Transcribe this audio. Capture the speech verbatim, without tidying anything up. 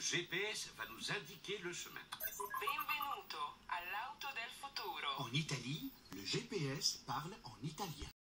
G P S va nous indiquer le chemin. Benvenuto all'auto del futuro. En Italie, le G P S parle en italien.